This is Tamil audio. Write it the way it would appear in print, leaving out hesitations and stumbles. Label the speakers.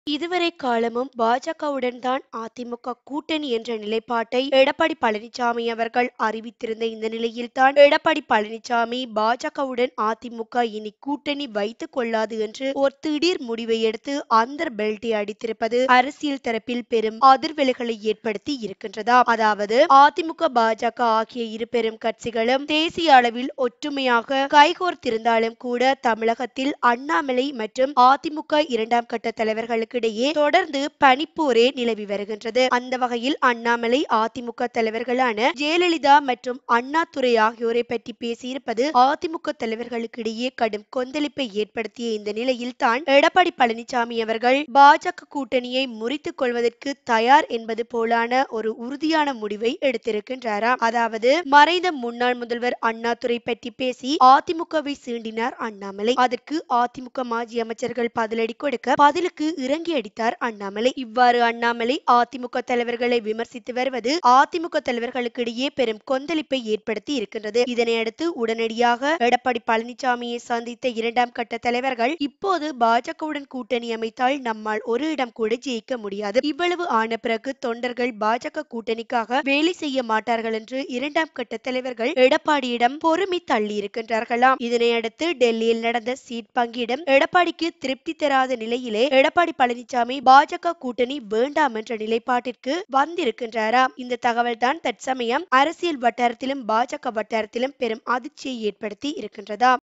Speaker 1: இதுவரை காலமும் பாஜகவுடன் தான் அதிமுக கூட்டணி என்ற நிலைப்பாட்டை எடப்பாடி பழனிசாமி அவர்கள் அறிவித்திருந்த இந்த நிலையில்தான் எடப்பாடி பழனிசாமி பாஜகவுடன் அதிமுக இனி கூட்டணி வைத்துக் கொள்ளாது என்று ஒரு திடீர் முடிவை எடுத்து அந்த பெல்ட்டை அடித்திருப்பது அரசியல் தரப்பில் பெரும் அதிர்வலைகளை ஏற்படுத்தி இருக்கின்றதா. அதாவது அதிமுக பாஜக ஆகிய இரு பெரும் கட்சிகளும் தேசிய அளவில் ஒற்றுமையாக கைகோர்த்திருந்தாலும் கூட தமிழகத்தில் அண்ணாமலை மற்றும் அதிமுக இரண்டாம் கட்ட தலைவர்களுக்கு இடையே தொடர்ந்து பனிப்போரே நிலவி வருகின்றது. அந்த வகையில் அண்ணாமலை அதிமுக தலைவர்களான ஜெயலலிதா மற்றும் அண்ணாதுரை ஆகியோரை பற்றி பேசியிருப்பது அதிமுக தலைவர்களுக்கு இடையே கடும் கொந்தளிப்பை ஏற்படுத்திய இந்த நிலையில் தான் எடப்பாடி பழனிசாமி அவர்கள் பாஜக கூட்டணியை முறித்துக் கொள்வதற்கு தயார் என்பது போலான ஒரு உறுதியான முடிவை எடுத்திருக்கின்றாராம். அதாவது மறைந்த முன்னாள் முதல்வர் அண்ணாதுரை பற்றி பேசி அதிமுகவை சீண்டினார் அண்ணாமலை. அதற்கு அதிமுக மாஜி அமைச்சர்கள் பதிலடி கொடுக்க பதிலுக்கு இறங்கி அடித்தார் அண்ணாமலை. இவ்வாறு அண்ணாமலை அதிமுக தலைவர்களை விமர்சித்து வருவது அதிமுக தலைவர்களுக்கு இடையே பெரும் கொந்தளிப்பை ஏற்படுத்தி இருக்கின்றது. இதனையடுத்து உடனடியாக எடப்பாடி பழனிசாமியை சந்தித்த இரண்டாம் கட்ட தலைவர்கள் இப்போது பாஜகவுடன் கூட்டணி அமைத்தால் நம்மால் ஒரு இடம் கூட ஜெயிக்க முடியாது, இவ்வளவு ஆன பிறகு தொண்டர்கள் பாஜக கூட்டணிக்காக வேலை செய்ய மாட்டார்கள் என்று இரண்டாம் கட்ட தலைவர்கள் எடப்பாடியிடம் பொறுமை தள்ளி இருக்கின்றார்களாம். இதனையடுத்து டெல்லியில் நடந்த சீட் பங்கீடும் எடப்பாடிக்கு திருப்தி தராத நிலையிலே எடப்பாடி பழனிசாமி பாஜக கூட்டணி வேண்டாம் என்ற நிலைப்பாட்டிற்கு வந்திருக்கின்றாராம். இந்த தகவல் தான் தற்சமயம் அரசியல் வட்டாரத்திலும் பாஜக வட்டாரத்திலும் பெரும் அதிர்ச்சியை ஏற்படுத்தி இருக்கின்றதா.